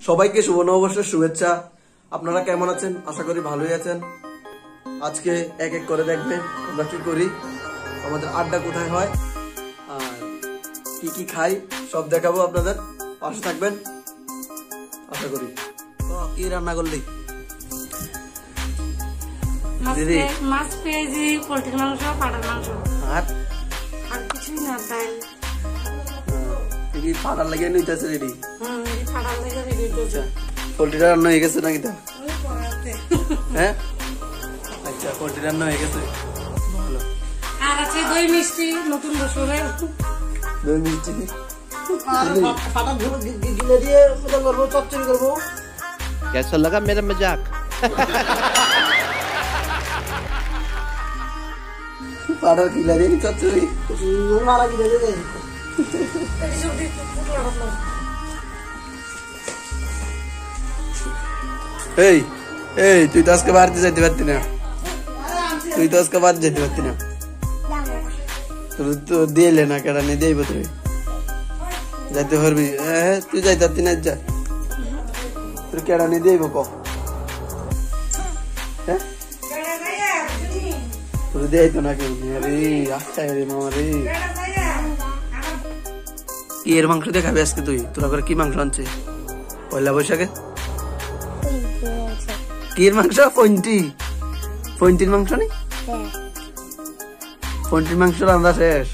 সবাইকে শুভ নববর্ষের শুভেচ্ছা। আপনারা কেমন আছেন? আশা করি ভালোই আছেন। আজকে এক এক করে দেখবেন আমরা কি করি, আমাদের আড্ডা কোথায় হয় আর কি কি খাই সব দেখাবো আপনাদের। পাশে থাকবেন আশা করি। কি রান্না করলি দিদি? মাছ, পেঁয়াজি, পোল্ট্রির মাংস, পাঠার মাংস আর কিছুই না। ডাল পাটার লেগে নিতেছে রেডি। পাঠার লেগে রেডি করছে। পোল্ট্রিটা রান্না হয়ে গেছে নাকি? হ্যাঁ, আচ্ছা, পোল্ট্রি রান্না হয়ে গেছে, ভালো। আর আছে দই মিষ্টি, নতুন বছরের দই মিষ্টি कैसा लगा मेरा मजाक? পাটার কিলা দিয়ে চচ্চড়ি মারা কিলা দিয়ে। এই এই তুই তো আজকে বাড়িতে যাইতে পারতি না, তুই তো আজকে বাড়িতে যেতে পারতি না। তো দিলে না, কেডা নিয়ে দিইব? তুই যাইতে পারবি? হ্যাঁ, তুই যাইতে পারতি না, যা তুই কেডা নিয়ে দিইব ক? হ্যাঁ, তোর দেয় তো না কেউ। আরে আচ্ছা রে মামা রে, কি এর মাংস দিয়ে খাবি আজকে তুই? তোরা করে কি মাংস আনছে পয়লা বৈশাখে? কি এর মাংস? পয়েন্টির মাংস নেই? পয়েন্টির মাংস রান্না শেষ?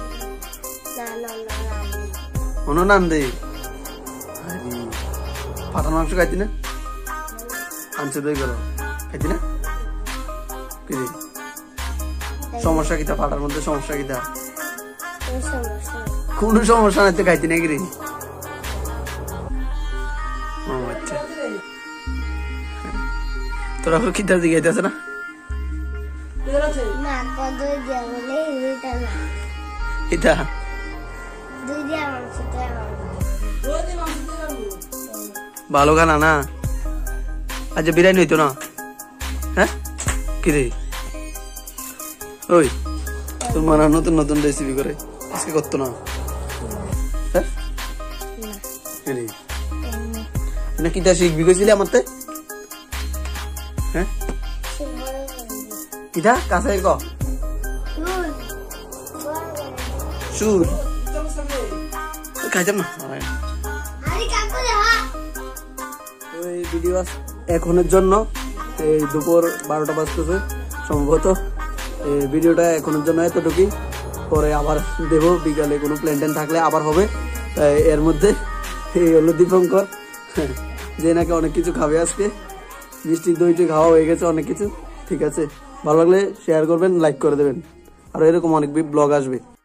কোনো নাম দে। পাঠার মাংস খাইতি না? আনছে দই করো খাইতি না? কি সমস্যা কিতা? পাঠার মধ্যে সমস্যা কিতা? কোন সমস্যা নাই তো, খাইতি নাকি রে? ও আচ্ছা, তোরা কিতা দিকে না? এটা ভালো খানা না? আচ্ছা, বিরিয়ানি হইতো না? হ্যাঁ, কি রে? ওই তোর মানা নতুন নতুন রেসিপি করে আজকে করতো না? হ্যাঁ, কিতা শিখবি কইছিলি আমার? হ্যাঁ, কিতা কাছে ক সুর খাইতাম না। এই ভিডিও এখনের জন্য, এই দুপুর 12টা বাজতেছে সম্ভবত। এই ভিডিওটা এখনের জন্য এতটুকুই, পরে আবার দেব বিকালে, কোনো প্ল্যান ট্যান থাকলে আবার হবে। এর মধ্যে এই হলো দীপঙ্কর, যে নাকি অনেক কিছু খাবে আজকে। মিষ্টি দইটি খাওয়া হয়ে গেছে, অনেক কিছু। ঠিক আছে, ভালো লাগলে শেয়ার করবেন, লাইক করে দেবেন, আর এরকম অনেক ব্লগ আসবে।